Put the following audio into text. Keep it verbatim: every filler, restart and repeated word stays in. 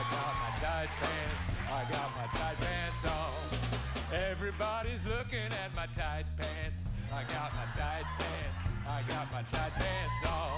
got my tight pants, I got my tight pants on. Everybody's looking at my tight pants, I got my tight pants, I got my tight pants on.